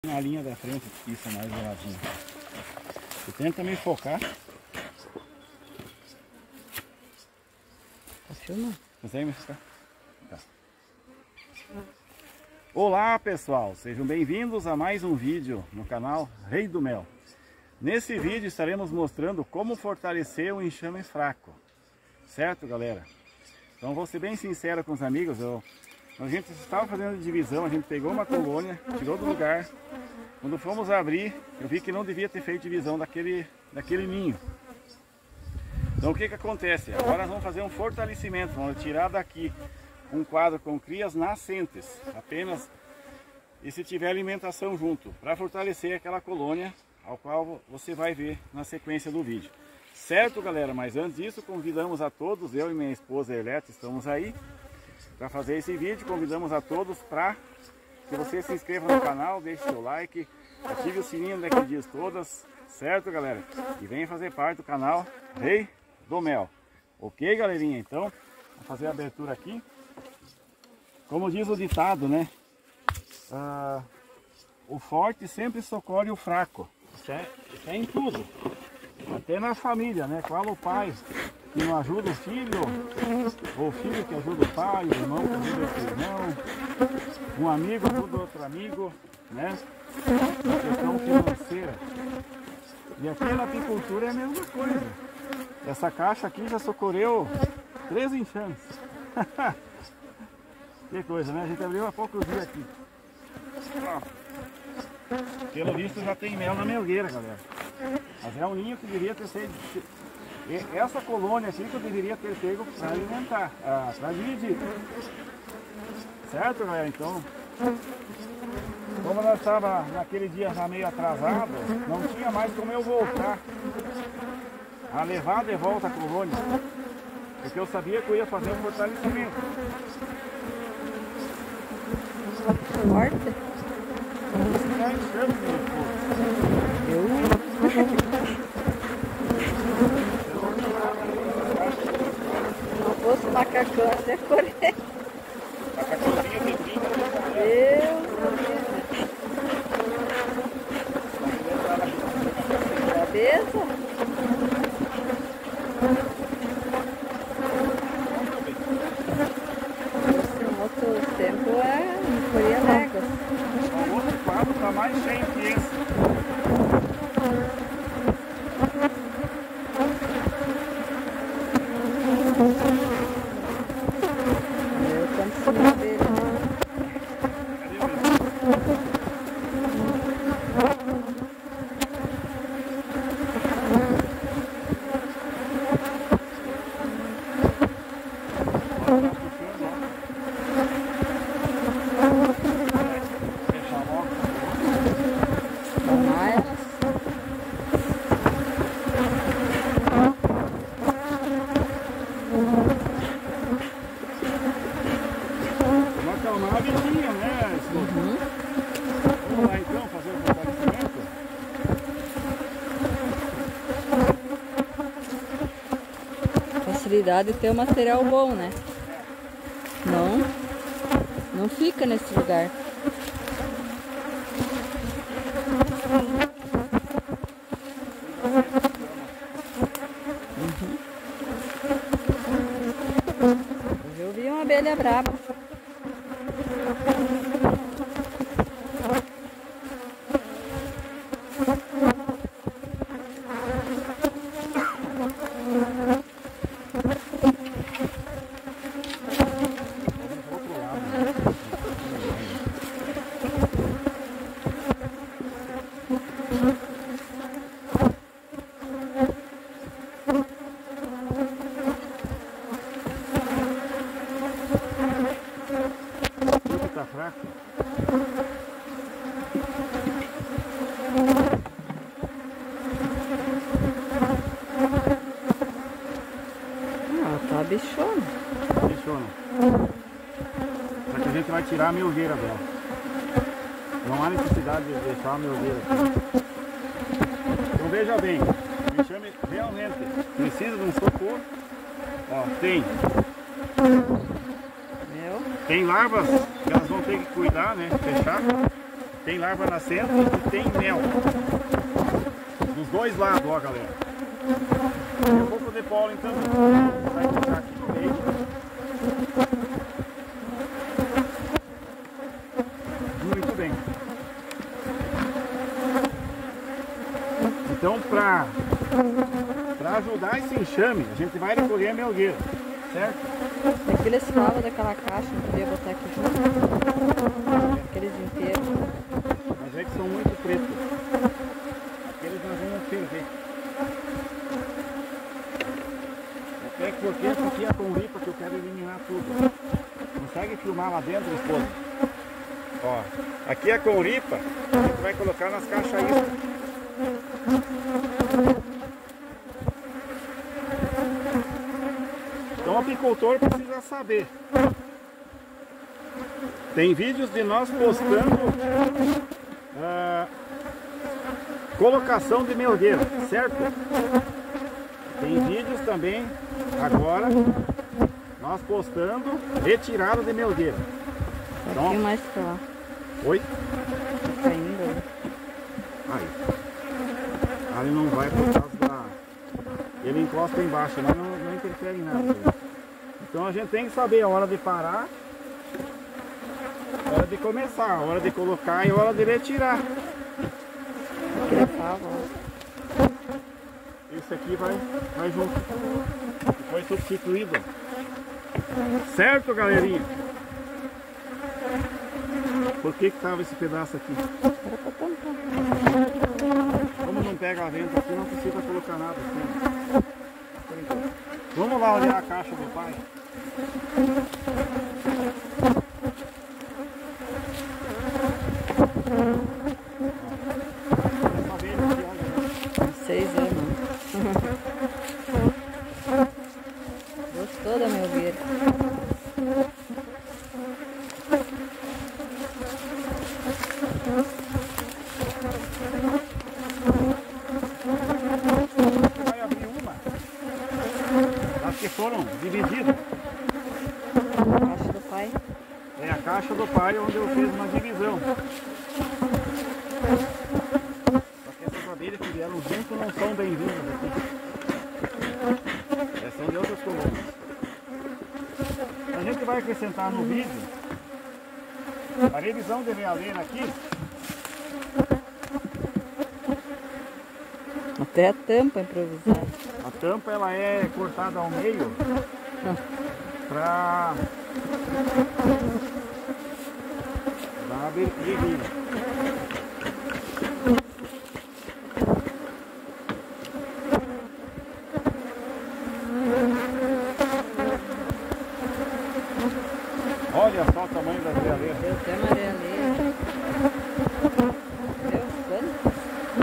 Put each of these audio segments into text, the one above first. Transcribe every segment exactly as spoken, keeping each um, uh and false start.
Na linha da frente, isso é mais geladinho. Eu tento também focar. Tá filmando? Consegue me focar? Tá. Olá pessoal, sejam bem-vindos a mais um vídeo no canal Rei do Mel. Nesse vídeo estaremos mostrando como fortalecer o enxame fraco. Certo, galera? Então vou ser bem sincero com os amigos. Eu, a gente estava fazendo divisão, a gente pegou uma colônia, tirou do lugar. Quando fomos abrir, eu vi que não devia ter feito divisão daquele, daquele ninho. Então o que que acontece? Agora nós vamos fazer um fortalecimento, vamos tirar daqui um quadro com crias nascentes, apenas, e se tiver alimentação junto, para fortalecer aquela colônia, ao qual você vai ver na sequência do vídeo. Certo, galera? Mas antes disso, convidamos a todos, eu e minha esposa Eleta estamos aí para fazer esse vídeo. Convidamos a todos para que você se inscreva no canal, deixe seu like, ative o sininho daqui dias todas, certo, galera? E venha fazer parte do canal Rei do Mel. Ok, galerinha? Então, vou fazer a abertura aqui. Como diz o ditado, né? Ah, o forte sempre socorre o fraco. Isso é, isso é em tudo. Até na família, né? Qual o pai que não ajuda o filho, ou o filho que ajuda o pai, o irmão que ajuda o irmão, um amigo ajuda outro amigo, né? A questão financeira. E aqui na apicultura é a mesma coisa. Essa caixa aqui já socorreu três enxames. Que coisa, né? A gente abriu há poucos dias aqui. Ó, pelo visto já tem mel na melgueira, galera. Mas é um ninho que deveria ter sido... Essa colônia aqui que eu deveria ter pego para alimentar, ah, para dividir. Certo, galera? Então, como nós estava naquele dia já meio atrasado, não tinha mais como eu voltar a levar de volta a colônia, porque eu sabia que eu ia fazer um fortalecimento. Forte? Está enxame, Eu? Não fosse macacão até correr. Macacãozinho de brinca. Deus! Cabeça? Esse outro tempo é corria léguas. O outro quadro está mais cheio que esse. Eu canto em cima dele. Vamos acalmar a vizinha, né? Uhum. Vamos lá então fazer o fortalecimento. Facilidade de ter um material bom, né? Não, não fica nesse lugar. Uhum. Eu vi uma abelha braba. Tá fraco? Ah, tá bichona. Funciona. Só que a gente vai tirar a melgueira dela. Não há necessidade de deixar a melgueira aqui. Então veja bem, o enxame realmente precisa de um socorro. Ó, tem. Meu? Tem larvas que elas vão ter que cuidar, né? Fechar. tem larva nascente e tem mel. Dos dois lados, ó, galera. Tem um pouco de pólen também. Vai colocar aqui no meio. Muito bem. Então, para para ajudar esse enxame, a gente vai recolher a melgueira, certo? Aqueles falam daquela caixa, não podia botar aqui junto. Aqueles inteiros. Mas é que são muito pretos. Aqueles nós vamos ferver. Até porque essa aqui é a conripa que eu quero eliminar tudo. Consegue filmar lá dentro, esposa? Ó, aqui é a conripa, a gente vai colocar nas caixas isca. Então o apicultor precisa saber. Tem vídeos de nós postando ah, colocação de melgueira, certo? Tem vídeos também agora nós postando retirada de melgueira. Um pouquinho mais pra lá. Oi? Tá caindo ali. Aí. Ali não vai por causa da... Ele encosta embaixo, mas não, não interfere em nada. Então a gente tem que saber a hora de parar, a hora de começar, a hora de colocar e a hora de retirar. Aqui é fava, ó. Esse aqui vai, vai junto. Foi substituído. Certo, galerinha? Por que que tava esse pedaço aqui? Era pra tampar. Como não pega a vento aqui, não precisa colocar nada aqui. Vamos lá olhar a caixa do pai. Essa abelha aqui, olha. Seis anos. Gostou da melgueira? Vai abrir uma. As que foram divididas. A caixa do pai. É a caixa do pai onde eu fiz uma divisão. Só que essas abelhas que vieram junto não são bem-vindas aqui. Essas são de outras colônias. A gente vai acrescentar no vídeo a revisão de realeira aqui. Até a tampa improvisada. A tampa ela é cortada ao meio para dar abertura. Olha só o tamanho das realeiras. Deu até amareleira. Deu quanto?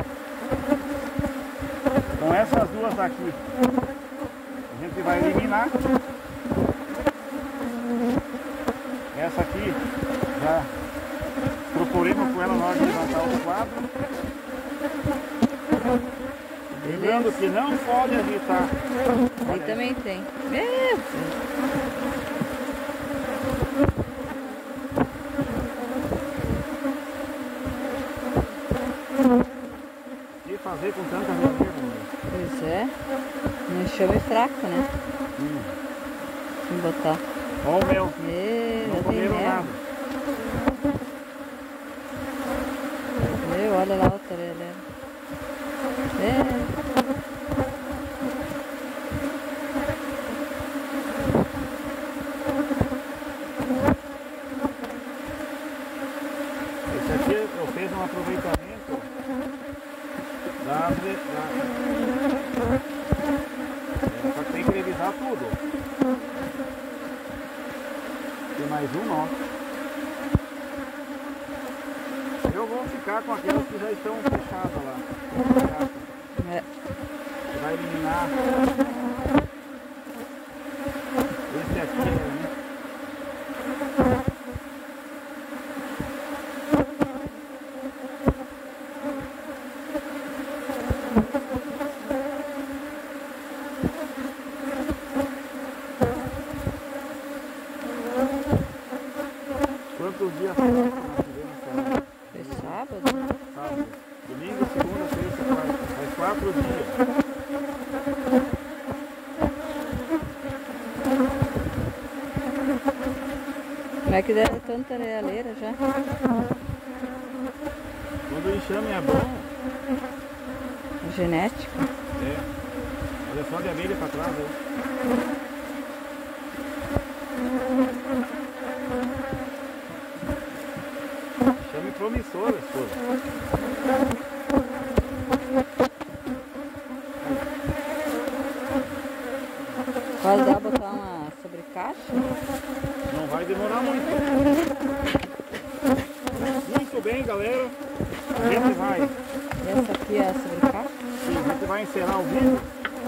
Com essas duas aqui, a gente vai eliminar. Essa aqui, já procuremos com ela na hora de levantar o quadro. Lembrando que não pode agitar. Aí também tem. Meu Deus. O que fazer com tanta realeira? Pois é. Um enxame fraco, né? Hum. Vamos botar. Ó o mel. Meu, Não já tem comeram mel. nada. Meu, olha lá o tarelé. É. Esse aqui eu fiz um aproveitamento da árvore. Da... É, só que tem que revisar tudo. Tem mais um, ó. Eu vou ficar com aquelas que já estão fechadas lá. É. Você vai eliminar esse aqui, né? Quantos dias nós tivemos essa... Fechado. Domingo, segunda, terça, quarta. Faz quatro dias. Como é que deram tanta arealeira já? Quando o enxame é bom... Genética. É. Olha só de abelha para trás aí. Enxame promissor, esposa. Pode dar botar uma sobrecaixa? Não vai demorar muito. Muito bem, galera. A gente vai. Essa aqui é a sobrecaixa? Sim, a gente vai encerrar o vídeo.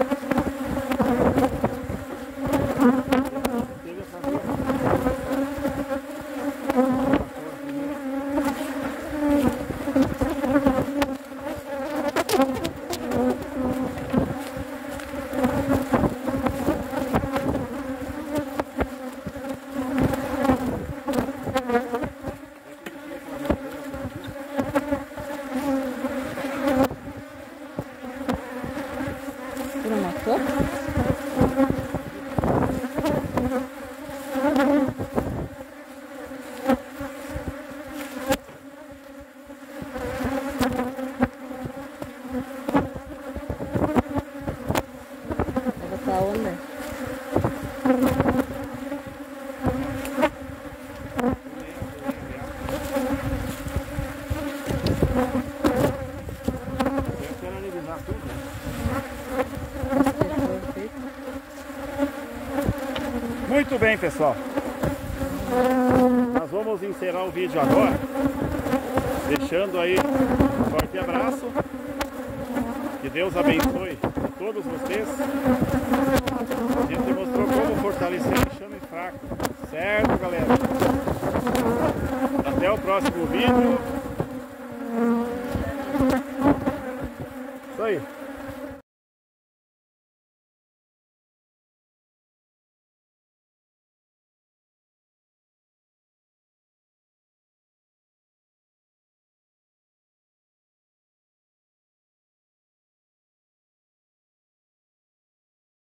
Por uma motor? Vai botar onda? Muito bem, pessoal. Nós vamos encerrar o vídeo agora, deixando aí um forte abraço. Que Deus abençoe a todos vocês. A gente mostrou como fortalecer o enxame fraco. Certo, galera? Até o próximo vídeo. Isso aí.